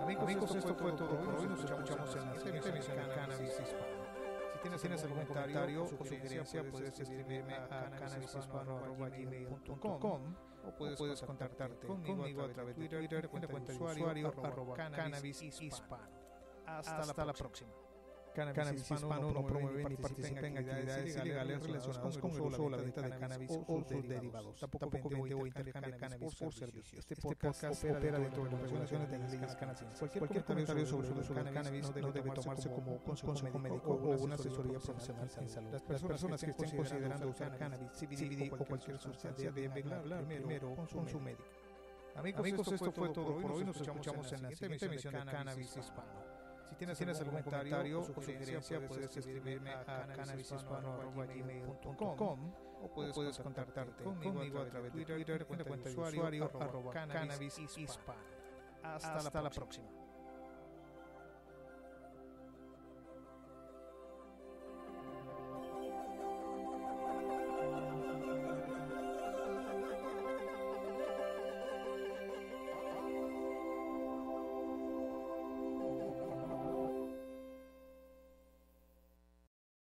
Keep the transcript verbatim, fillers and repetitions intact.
Amigos, esto fue todo por hoy. Nos escuchamos en la siguiente emisión de Cannabis Hispano. Si tienes, ¿tienes algún comentario o sugerencia, puedes escribirme a cannabishispano arroba gmail punto com o puedes, puedes contactarte conmigo a través de Twitter, cuenta de usuario arroba cannabishispano. Hasta, Hasta la próxima. Cannabis Hispano no promueve ni participa en actividades ilegales relacionadas con el uso o la venta de cannabis o sus derivados. Tampoco vende o intercambia cannabis por servicio. Este podcast opera dentro de las regulaciones de las leyes canadienses. Cualquier comentario sobre el uso del cannabis no debe tomarse como consejo médico o una asesoría profesional en salud. Las personas que estén considerando usar cannabis, C B D o cualquier sustancia deben hablar primero con su médico. Amigos, esto fue todo por hoy. Nos escuchamos en la siguiente emisión de Cannabis Hispano. Si tienes, si tienes algún comentario o sugerencia, puedes escribirme a cannabishispano arroba gmail punto com o puedes, puedes contactarte conmigo a través de Twitter, cuenta de usuario arroba cannabishispano. Hasta, Hasta la próxima. próxima.